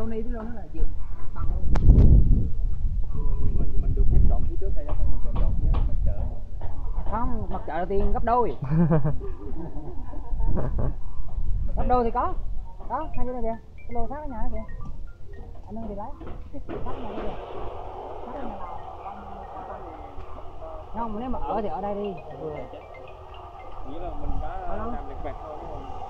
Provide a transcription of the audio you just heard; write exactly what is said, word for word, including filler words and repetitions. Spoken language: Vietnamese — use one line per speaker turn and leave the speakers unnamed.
lô ni với lô nó là vừa bằng luôn.
Mình mình được phép chọn phía trước đây không, mình chọn phía mặt chợ.
Không, mặt chợ là tiền gấp đôi. Gấp đôi thì có. Đó, hai cái này kìa. Cái lô sát ở nhà đó kìa. Anh ơi thì lấy. Sát ở nhà đó kìa. Sát ở nhà nào. Không, nếu mà ở thì ở đây đi.
Nghĩa là mình đã làm việc vặt thôi đúng không?